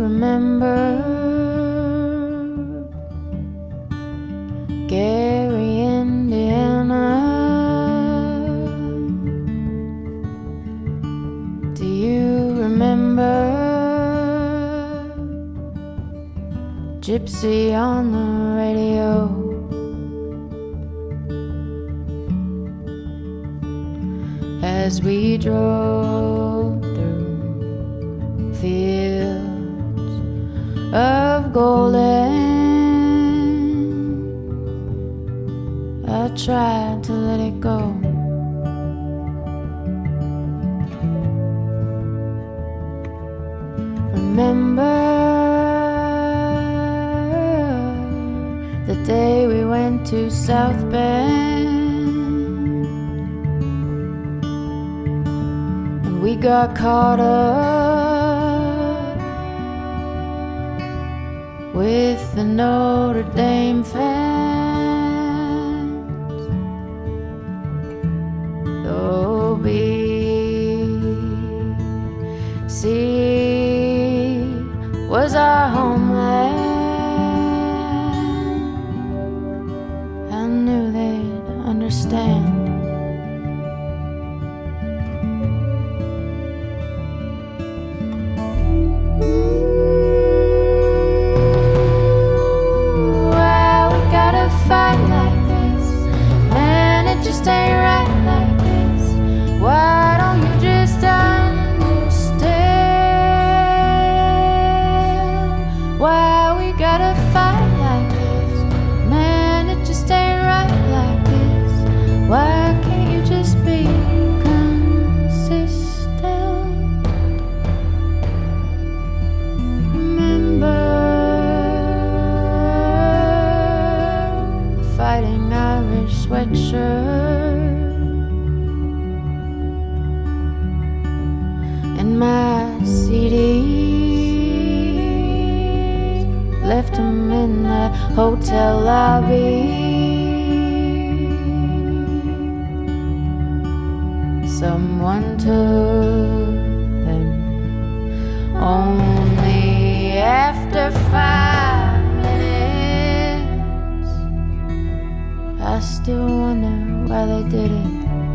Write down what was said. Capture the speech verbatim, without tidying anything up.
remember Gary, Indiana? Do you remember Gypsy on the radio? As we drove through fields of golden, I tried to let it go. Remember the day we went to South Bend? We got caught up with the Notre Dame fans. Though B C was our homeland, I knew they'd understand. Fighting Irish sweatshirt and my C D, left him in the hotel lobby. Someone took them only after five minutes. I still wonder why they did it.